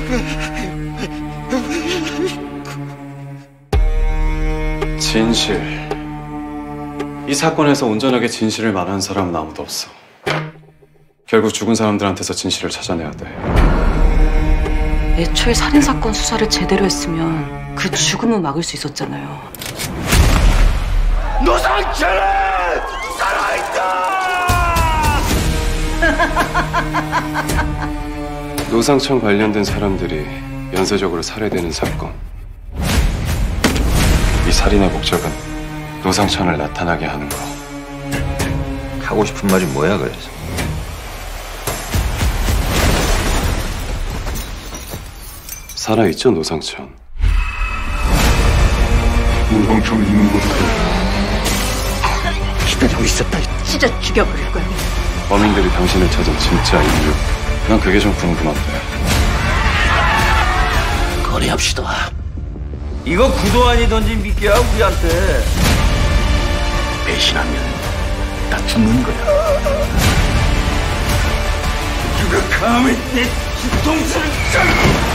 진실. 이 사건에서 온전하게 진실을 말하는 사람은 아무도 없어. 결국 죽은 사람들한테서 진실을 찾아내야 돼. 애초에 살인사건 수사를 제대로 했으면 그 죽음은 막을 수 있었잖아요. 노상철은 살아있다! 노상천 관련된 사람들이 연쇄적으로 살해되는 사건. 이 살인의 목적은 노상천을 나타나게 하는 거. 하고 싶은 말이 뭐야 그래서? 살아있죠, 노상천. 노상천을 있는 곳으로 기다리고 있었다. 찢어 죽여버릴 거야. 범인들이 당신을 찾은 진짜 이유. 난 그게 좀 궁금한데. 거래합시다. 이거 구도환이 던진 미끼야 우리한테. 배신하면 나 죽는 거야. 누가 감히 내 뒤통수를 잘라.